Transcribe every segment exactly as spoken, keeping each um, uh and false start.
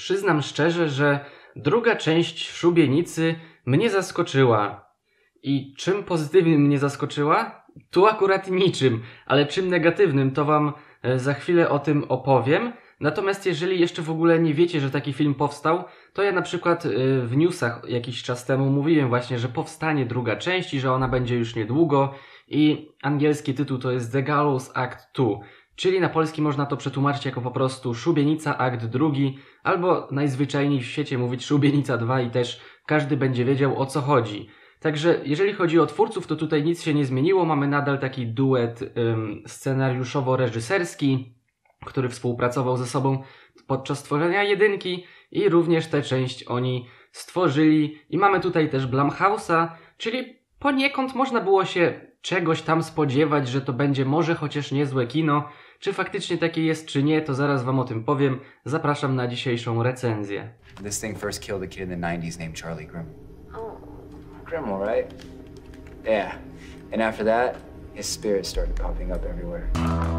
przyznam szczerze, że druga część Szubienicy mnie zaskoczyła. I czym pozytywnym mnie zaskoczyła? Tu akurat niczym, ale czym negatywnym to wam za chwilę o tym opowiem. Natomiast jeżeli jeszcze w ogóle nie wiecie, że taki film powstał, to ja na przykład w newsach jakiś czas temu mówiłem właśnie, że powstanie druga część i że ona będzie już niedługo i angielski tytuł to jest The Gallows Act dwa, czyli na polski można to przetłumaczyć jako po prostu Szubienica Akt drugi, albo najzwyczajniej w świecie mówić Szubienica dwa i też każdy będzie wiedział, o co chodzi. Także jeżeli chodzi o twórców, to tutaj nic się nie zmieniło, mamy nadal taki duet ym, scenariuszowo-reżyserski, który współpracował ze sobą podczas tworzenia jedynki i również tę część oni stworzyli. I mamy tutaj też Blumhouse'a, czyli poniekąd można było się czegoś tam spodziewać, że to będzie może chociaż niezłe kino. Czy faktycznie takie jest, czy nie, to zaraz wam o tym powiem. Zapraszam na dzisiejszą recenzję. This thing first killed a kid in the nineties named Charlie Grimm. Oh. Grimmel, right? Yeah. And after that, his spirit started popping up everywhere.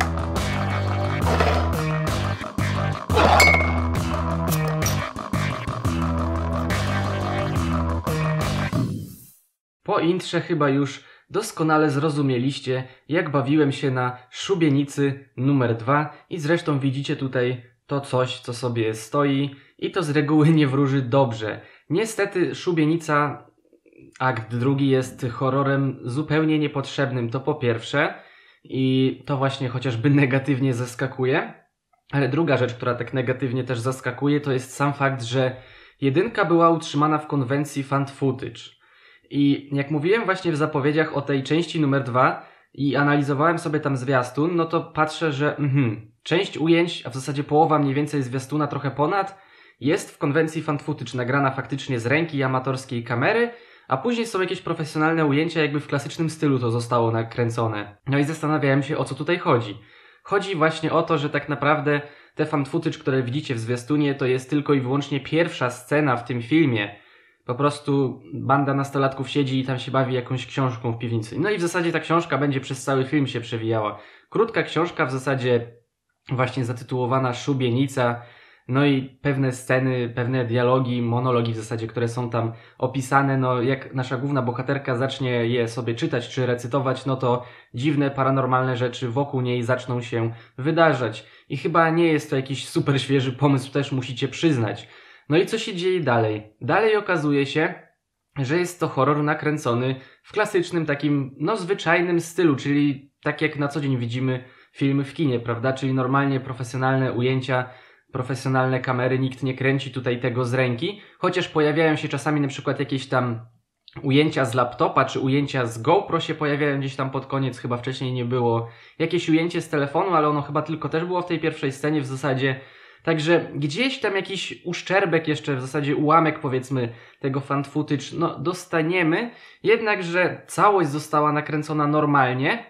Po intrze chyba już doskonale zrozumieliście, jak bawiłem się na Szubienicy numer dwa i zresztą widzicie tutaj to coś, co sobie stoi i to z reguły nie wróży dobrze. Niestety Szubienica Akt drugi jest horrorem zupełnie niepotrzebnym, to po pierwsze i to właśnie chociażby negatywnie zaskakuje, ale druga rzecz, która tak negatywnie też zaskakuje, to jest sam fakt, że jedynka była utrzymana w konwencji found footage. I jak mówiłem właśnie w zapowiedziach o tej części numer dwa i analizowałem sobie tam zwiastun, no to patrzę, że mhm, część ujęć, a w zasadzie połowa mniej więcej zwiastuna, trochę ponad, jest w konwencji found footage, nagrana faktycznie z ręki amatorskiej kamery, a później są jakieś profesjonalne ujęcia, jakby w klasycznym stylu to zostało nakręcone. No i zastanawiałem się, o co tutaj chodzi. Chodzi właśnie o to, że tak naprawdę te found footage, które widzicie w zwiastunie, to jest tylko i wyłącznie pierwsza scena w tym filmie. Po prostu banda nastolatków siedzi i tam się bawi jakąś książką w piwnicy. No i w zasadzie ta książka będzie przez cały film się przewijała. Krótka książka, w zasadzie właśnie zatytułowana Szubienica. No i pewne sceny, pewne dialogi, monologi w zasadzie, które są tam opisane, no jak nasza główna bohaterka zacznie je sobie czytać czy recytować, no to dziwne, paranormalne rzeczy wokół niej zaczną się wydarzać. I chyba nie jest to jakiś super świeży pomysł, też musicie przyznać. No i co się dzieje dalej? Dalej okazuje się, że jest to horror nakręcony w klasycznym takim, no zwyczajnym stylu, czyli tak jak na co dzień widzimy filmy w kinie, prawda? Czyli normalnie profesjonalne ujęcia, profesjonalne kamery, nikt nie kręci tutaj tego z ręki, chociaż pojawiają się czasami na przykład jakieś tam ujęcia z laptopa, czy ujęcia z GoPro się pojawiają gdzieś tam pod koniec, chyba wcześniej nie było. Jakieś ujęcie z telefonu, ale ono chyba tylko też było w tej pierwszej scenie w zasadzie. Także gdzieś tam jakiś uszczerbek jeszcze, w zasadzie ułamek powiedzmy tego found footage, no dostaniemy, jednakże całość została nakręcona normalnie,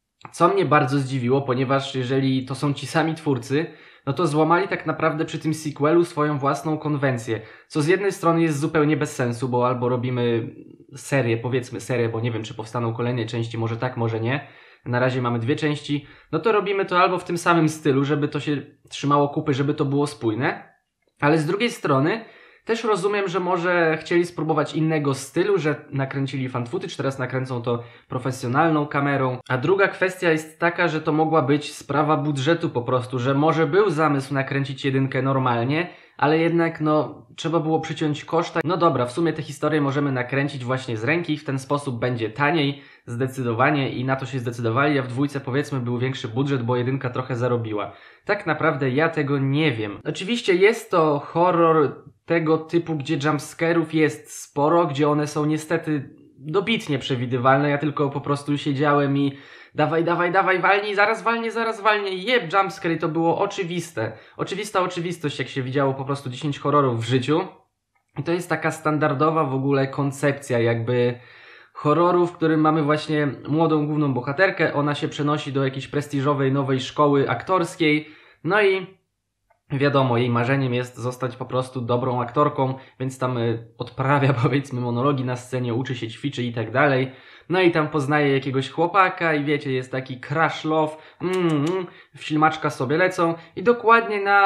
co mnie bardzo zdziwiło, ponieważ jeżeli to są ci sami twórcy, no to złamali tak naprawdę przy tym sequelu swoją własną konwencję, co z jednej strony jest zupełnie bez sensu, bo albo robimy serię, powiedzmy serię, bo nie wiem czy powstaną kolejne części, może tak, może nie, na razie mamy dwie części, no to robimy to albo w tym samym stylu, żeby to się trzymało kupy, żeby to było spójne, ale z drugiej strony też rozumiem, że może chcieli spróbować innego stylu, że nakręcili found footage, teraz nakręcą to profesjonalną kamerą. A druga kwestia jest taka, że to mogła być sprawa budżetu po prostu, że może był zamysł nakręcić jedynkę normalnie, ale jednak no trzeba było przyciąć koszta. No dobra, w sumie tę historię możemy nakręcić właśnie z ręki, w ten sposób będzie taniej, zdecydowanie i na to się zdecydowali, a w dwójce powiedzmy był większy budżet, bo jedynka trochę zarobiła. Tak naprawdę ja tego nie wiem. Oczywiście jest to horror tego typu, gdzie jumpscarów jest sporo, gdzie one są niestety dobitnie przewidywalne. Ja tylko po prostu siedziałem i dawaj, dawaj, dawaj, walnij, zaraz walnij, zaraz walnij, jeb, jumpscare i to było oczywiste. Oczywista oczywistość, jak się widziało po prostu dziesięć horrorów w życiu. I to jest taka standardowa w ogóle koncepcja jakby horroru, w którym mamy właśnie młodą główną bohaterkę, ona się przenosi do jakiejś prestiżowej nowej szkoły aktorskiej, no i wiadomo, jej marzeniem jest zostać po prostu dobrą aktorką, więc tam odprawia powiedzmy monologi na scenie, uczy się, ćwiczy i tak dalej. No i tam poznaje jakiegoś chłopaka i wiecie, jest taki crush love, mm, mm, w ślimaczka sobie lecą i dokładnie na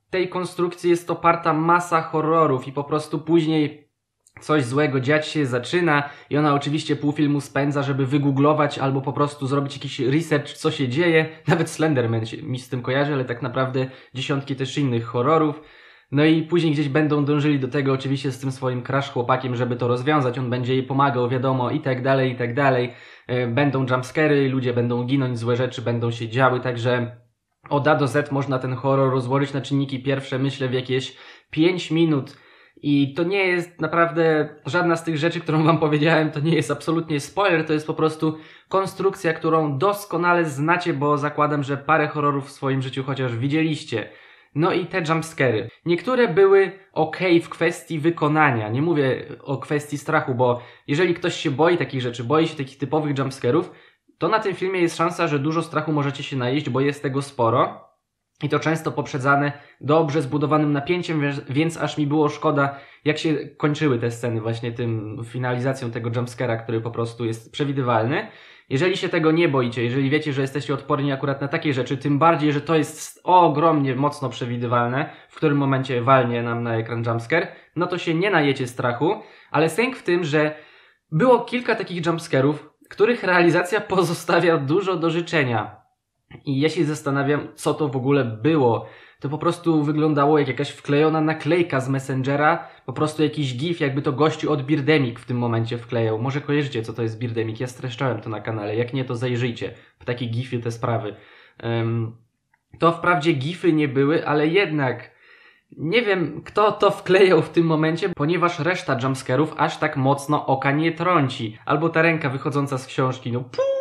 tej konstrukcji jest oparta masa horrorów i po prostu później coś złego dziać się zaczyna i ona oczywiście pół filmu spędza, żeby wygooglować albo po prostu zrobić jakiś research, co się dzieje. Nawet Slenderman się, mi z tym kojarzy, ale tak naprawdę dziesiątki też innych horrorów. No i później gdzieś będą dążyli do tego oczywiście z tym swoim crush chłopakiem, żeby to rozwiązać. On będzie jej pomagał, wiadomo, i tak dalej, i tak dalej. Będą jumpscary, ludzie będą ginąć, złe rzeczy będą się działy, także od A do Z można ten horror rozłożyć na czynniki pierwsze, myślę, w jakieś pięć minut. I to nie jest naprawdę żadna z tych rzeczy, którą wam powiedziałem, to nie jest absolutnie spoiler, to jest po prostu konstrukcja, którą doskonale znacie, bo zakładam, że parę horrorów w swoim życiu chociaż widzieliście. No i te jumpscary. Niektóre były okej w kwestii wykonania, nie mówię o kwestii strachu, bo jeżeli ktoś się boi takich rzeczy, boi się takich typowych jumpscarów, to na tym filmie jest szansa, że dużo strachu możecie się najeść, bo jest tego sporo. I to często poprzedzane dobrze zbudowanym napięciem, więc aż mi było szkoda, jak się kończyły te sceny właśnie tym finalizacją tego jumpscara, który po prostu jest przewidywalny. Jeżeli się tego nie boicie, jeżeli wiecie, że jesteście odporni akurat na takie rzeczy, tym bardziej, że to jest ogromnie mocno przewidywalne, w którym momencie walnie nam na ekran jumpscare, no to się nie najecie strachu, ale sęk w tym, że było kilka takich jumpscarów, których realizacja pozostawia dużo do życzenia. I ja się zastanawiam, co to w ogóle było. To po prostu wyglądało jak jakaś wklejona naklejka z Messengera, po prostu jakiś gif, jakby to gościu od Birdemic w tym momencie wklejał. Może kojarzycie, co to jest Birdemic, ja streszczałem to na kanale, jak nie, to zajrzyjcie w takie gify te sprawy. Um, to wprawdzie gify nie były, ale jednak nie wiem, kto to wklejał w tym momencie, ponieważ reszta jumpscarów aż tak mocno oka nie trąci. Albo ta ręka wychodząca z książki, no puu!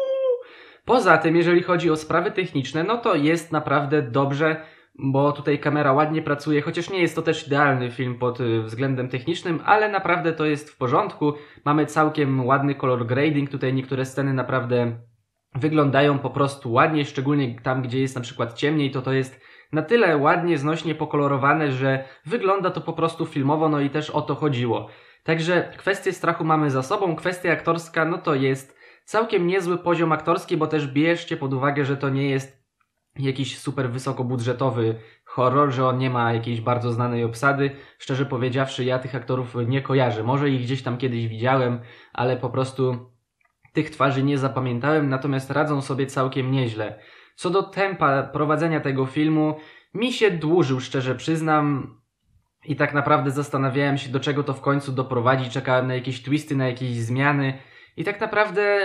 Poza tym, jeżeli chodzi o sprawy techniczne, no to jest naprawdę dobrze, bo tutaj kamera ładnie pracuje, chociaż nie jest to też idealny film pod względem technicznym, ale naprawdę to jest w porządku. Mamy całkiem ładny color grading, tutaj niektóre sceny naprawdę wyglądają po prostu ładnie, szczególnie tam, gdzie jest na przykład ciemniej, to to jest na tyle ładnie, znośnie pokolorowane, że wygląda to po prostu filmowo, no i też o to chodziło. Także kwestię strachu mamy za sobą, kwestia aktorska, no to jest całkiem niezły poziom aktorski, bo też bierzcie pod uwagę, że to nie jest jakiś super wysokobudżetowy horror, że on nie ma jakiejś bardzo znanej obsady. Szczerze powiedziawszy, ja tych aktorów nie kojarzę. Może ich gdzieś tam kiedyś widziałem, ale po prostu tych twarzy nie zapamiętałem, natomiast radzą sobie całkiem nieźle. Co do tempa prowadzenia tego filmu, mi się dłużył, szczerze przyznam, i tak naprawdę zastanawiałem się, do czego to w końcu doprowadzi. Czekałem na jakieś twisty, na jakieś zmiany i tak naprawdę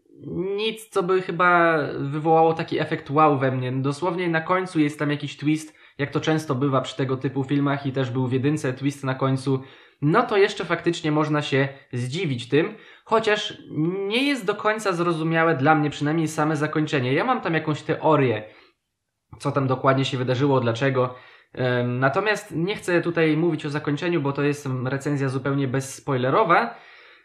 nic, co by chyba wywołało taki efekt wow we mnie. Dosłownie na końcu jest tam jakiś twist, jak to często bywa przy tego typu filmach i też był w jedynce twist na końcu. No to jeszcze faktycznie można się zdziwić tym, chociaż nie jest do końca zrozumiałe dla mnie przynajmniej same zakończenie. Ja mam tam jakąś teorię, co tam dokładnie się wydarzyło, dlaczego. Natomiast nie chcę tutaj mówić o zakończeniu, bo to jest recenzja zupełnie bezspoilerowa.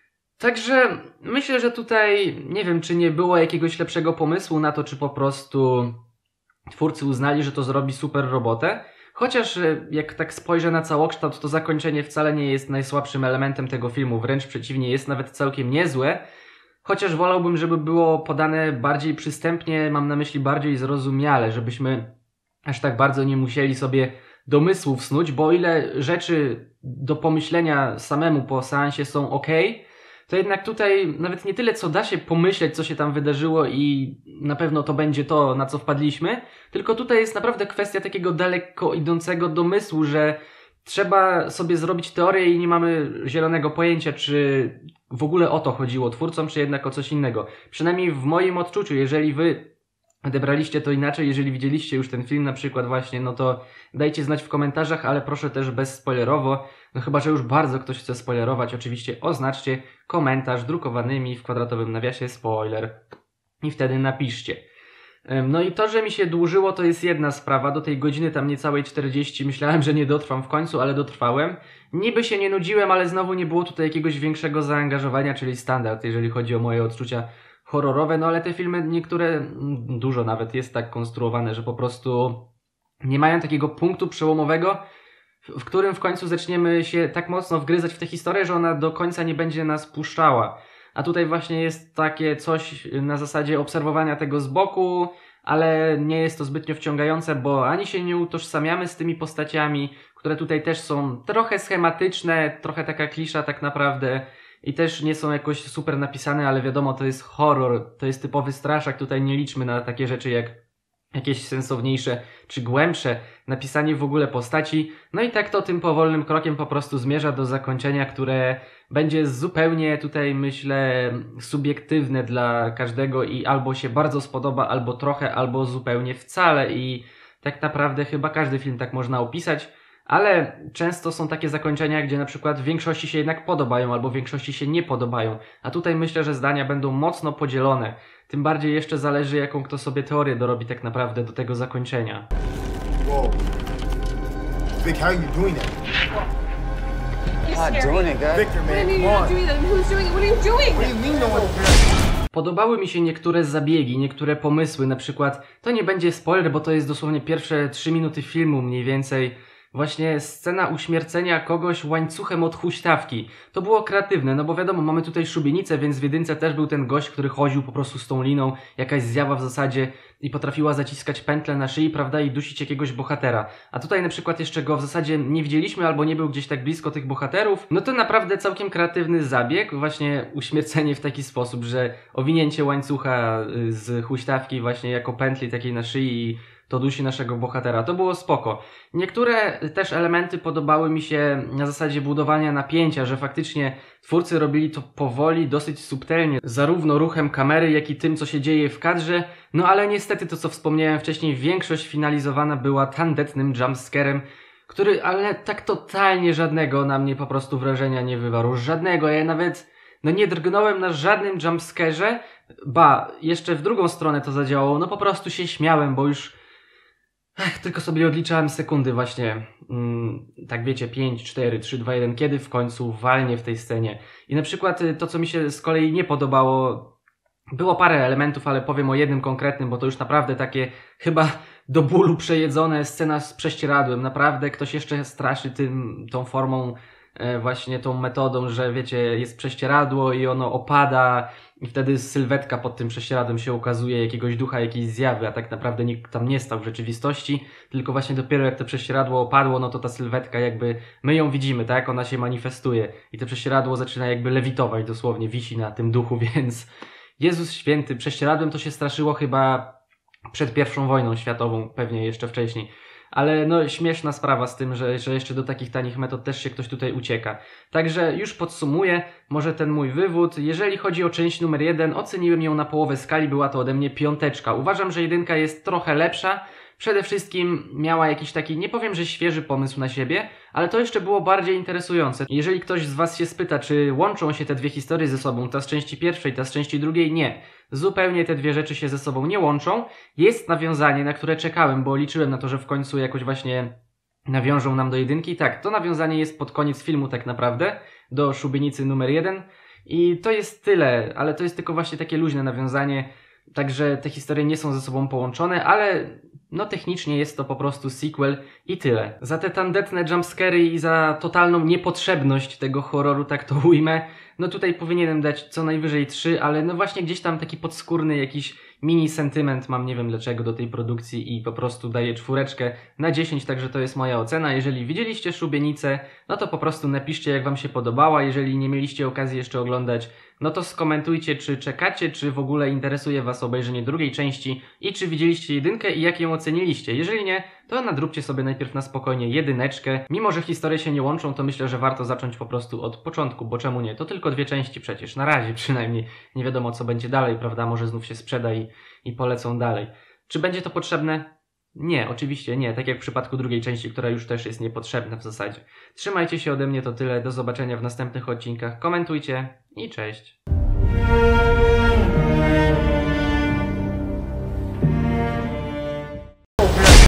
Także myślę, że tutaj nie wiem, czy nie było jakiegoś lepszego pomysłu na to, czy po prostu twórcy uznali, że to zrobi super robotę. Chociaż jak tak spojrzę na całokształt, to zakończenie wcale nie jest najsłabszym elementem tego filmu. Wręcz przeciwnie, jest nawet całkiem niezłe. Chociaż wolałbym, żeby było podane bardziej przystępnie, mam na myśli bardziej zrozumiale, żebyśmy aż tak bardzo nie musieli sobie domysłów snuć, bo o ile rzeczy do pomyślenia samemu po seansie są ok, to jednak tutaj nawet nie tyle, co da się pomyśleć, co się tam wydarzyło i na pewno to będzie to, na co wpadliśmy, tylko tutaj jest naprawdę kwestia takiego daleko idącego domysłu, że trzeba sobie zrobić teorię i nie mamy zielonego pojęcia, czy w ogóle o to chodziło twórcom, czy jednak o coś innego. Przynajmniej w moim odczuciu, jeżeli wy odebraliście to inaczej, jeżeli widzieliście już ten film na przykład właśnie, no to dajcie znać w komentarzach, ale proszę też bezspoilerowo, no chyba, że już bardzo ktoś chce spoilerować, oczywiście oznaczcie komentarz drukowanymi w kwadratowym nawiasie spoiler i wtedy napiszcie. No i to, że mi się dłużyło, to jest jedna sprawa, do tej godziny tam niecałej czterdzieści, myślałem, że nie dotrwam w końcu, ale dotrwałem. Niby się nie nudziłem, ale znowu nie było tutaj jakiegoś większego zaangażowania, czyli standard, jeżeli chodzi o moje odczucia horrorowe, no ale te filmy, niektóre, dużo nawet jest tak konstruowane, że po prostu nie mają takiego punktu przełomowego, w którym w końcu zaczniemy się tak mocno wgryzać w tę historię, że ona do końca nie będzie nas puszczała. A tutaj właśnie jest takie coś na zasadzie obserwowania tego z boku, ale nie jest to zbytnio wciągające, bo ani się nie utożsamiamy z tymi postaciami, które tutaj też są trochę schematyczne, trochę taka klisza tak naprawdę i też nie są jakoś super napisane, ale wiadomo, to jest horror, to jest typowy straszak, tutaj nie liczmy na takie rzeczy jak jakieś sensowniejsze czy głębsze napisanie w ogóle postaci. No i tak to tym powolnym krokiem po prostu zmierza do zakończenia, które będzie zupełnie tutaj myślę subiektywne dla każdego i albo się bardzo spodoba, albo trochę, albo zupełnie wcale i tak naprawdę chyba każdy film tak można opisać. Ale często są takie zakończenia, gdzie na przykład w większości się jednak podobają, albo w większości się nie podobają. A tutaj myślę, że zdania będą mocno podzielone. Tym bardziej jeszcze zależy, jaką kto sobie teorię dorobi tak naprawdę do tego zakończenia. Whoa. Vic, how are you doing that? Not doing it, guys. Victor, What do you man, mean come you're not on. doing that? Who's doing it? What are you doing? What do you mean no one cares? Podobały mi się niektóre zabiegi, niektóre pomysły, na przykład, to nie będzie spoiler, bo to jest dosłownie pierwsze trzy minuty filmu mniej więcej, właśnie scena uśmiercenia kogoś łańcuchem od huśtawki. To było kreatywne, no bo wiadomo, mamy tutaj szubienicę, więc w jedynce też był ten gość, który chodził po prostu z tą liną, jakaś zjawa w zasadzie i potrafiła zaciskać pętlę na szyi, prawda, i dusić jakiegoś bohatera. A tutaj na przykład jeszcze go w zasadzie nie widzieliśmy, albo nie był gdzieś tak blisko tych bohaterów. No to naprawdę całkiem kreatywny zabieg, właśnie uśmiercenie w taki sposób, że owinięcie łańcucha z huśtawki właśnie jako pętli takiej na szyi i to dusi naszego bohatera. To było spoko. Niektóre też elementy podobały mi się na zasadzie budowania napięcia, że faktycznie twórcy robili to powoli, dosyć subtelnie, zarówno ruchem kamery, jak i tym, co się dzieje w kadrze. No ale niestety to, co wspomniałem wcześniej, większość finalizowana była tandetnym jumpscarem, który ale tak totalnie żadnego na mnie po prostu wrażenia nie wywarł. Żadnego. Ja nawet no nie drgnąłem na żadnym jumpscarze. Ba, jeszcze w drugą stronę to zadziałało. No po prostu się śmiałem, bo już Ech, tylko sobie odliczałem sekundy właśnie, mm, tak wiecie, pięć, cztery, trzy, dwa, jeden, kiedy w końcu walnie w tej scenie. I na przykład to, co mi się z kolei nie podobało, było parę elementów, ale powiem o jednym konkretnym, bo to już naprawdę takie chyba do bólu przejedzone, scena z prześcieradłem. Naprawdę ktoś jeszcze straszy tym, tą formą, e, właśnie tą metodą, że wiecie, jest prześcieradło i ono opada i wtedy sylwetka pod tym prześcieradłem się ukazuje jakiegoś ducha, jakiejś zjawy, a tak naprawdę nikt tam nie stał w rzeczywistości, tylko właśnie dopiero jak to prześcieradło opadło, no to ta sylwetka jakby, my ją widzimy, tak, ona się manifestuje i to prześcieradło zaczyna jakby lewitować dosłownie, wisi na tym duchu, więc Jezus Święty, prześcieradłem to się straszyło chyba przed pierwszą wojną światową, pewnie jeszcze wcześniej. Ale no śmieszna sprawa z tym, że, że jeszcze do takich tanich metod też się ktoś tutaj ucieka. Także już podsumuję może ten mój wywód. Jeżeli chodzi o część numer jeden, oceniłem ją na połowę skali, była to ode mnie piąteczka. Uważam, że jedynka jest trochę lepsza. Przede wszystkim miała jakiś taki, nie powiem, że świeży pomysł na siebie, ale to jeszcze było bardziej interesujące. Jeżeli ktoś z was się spyta, czy łączą się te dwie historie ze sobą, ta z części pierwszej, ta z części drugiej, nie. Zupełnie te dwie rzeczy się ze sobą nie łączą. Jest nawiązanie, na które czekałem, bo liczyłem na to, że w końcu jakoś właśnie nawiążą nam do jedynki. Tak, to nawiązanie jest pod koniec filmu tak naprawdę, do szubienicy numer jeden. I to jest tyle, ale to jest tylko właśnie takie luźne nawiązanie. Także te historie nie są ze sobą połączone, ale no technicznie jest to po prostu sequel i tyle. Za te tandetne jumpscary i za totalną niepotrzebność tego horroru, tak to ujmę, no tutaj powinienem dać co najwyżej trzy, ale no właśnie gdzieś tam taki podskórny jakiś mini sentyment mam, nie wiem dlaczego, do tej produkcji i po prostu daję czwóreczkę na dziesięć, także to jest moja ocena. Jeżeli widzieliście Szubienicę, no to po prostu napiszcie, jak wam się podobała. Jeżeli nie mieliście okazji jeszcze oglądać, no to skomentujcie, czy czekacie, czy w ogóle interesuje was obejrzenie drugiej części i czy widzieliście jedynkę i jak ją oceniliście. Jeżeli nie, to nadróbcie sobie najpierw na spokojnie jedyneczkę. Mimo że historie się nie łączą, to myślę, że warto zacząć po prostu od początku, bo czemu nie? To tylko dwie części przecież, na razie przynajmniej. Nie wiadomo co będzie dalej, prawda? Może znów się sprzeda i, i polecą dalej. Czy będzie to potrzebne? Nie, oczywiście nie, tak jak w przypadku drugiej części, która już też jest niepotrzebna w zasadzie. Trzymajcie się ode mnie, to tyle, do zobaczenia w następnych odcinkach, komentujcie i cześć.